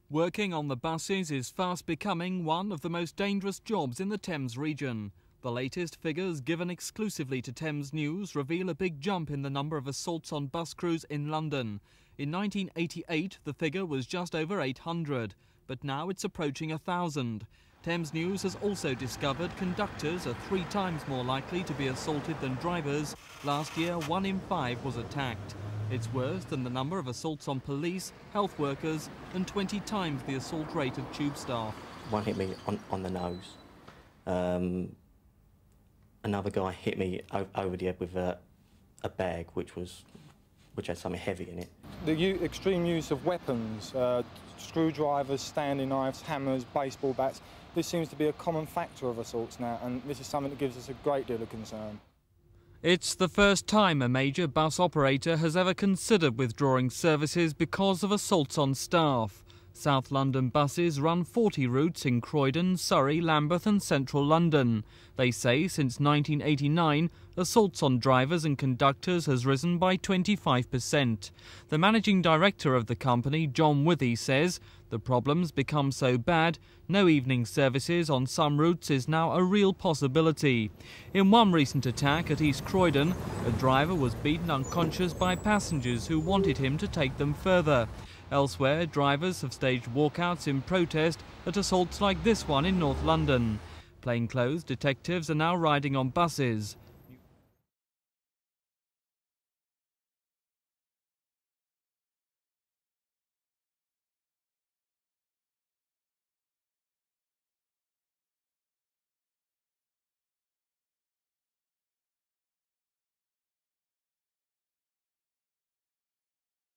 Working on the buses is fast becoming one of the most dangerous jobs in the Thames region. The latest figures given exclusively to Thames News reveal a big jump in the number of assaults on bus crews in London. In 1988, the figure was just over 800, but now it's approaching 1,000. Thames News has also discovered conductors are 3 times more likely to be assaulted than drivers. Last year, 1 in 5 was attacked. It's worse than the number of assaults on police, health workers, and 20 times the assault rate of tube staff. One hit me on the nose. Another guy hit me over the head with a bag which had something heavy in it. The extreme use of weapons, screwdrivers, Stanley knives, hammers, baseball bats, this seems to be a common factor of assaults now, and this is something that gives us a great deal of concern. It's the first time a major bus operator has ever considered withdrawing services because of assaults on staff. South London buses run 40 routes in Croydon, Surrey, Lambeth and central London. They say since 1989, assaults on drivers and conductors has risen by 25%. The managing director of the company, John Withy, says the problem's become so bad, no evening services on some routes is now a real possibility. In one recent attack at East Croydon, a driver was beaten unconscious by passengers who wanted him to take them further. Elsewhere, drivers have staged walkouts in protest at assaults like this one in North London. Plainclothes detectives are now riding on buses.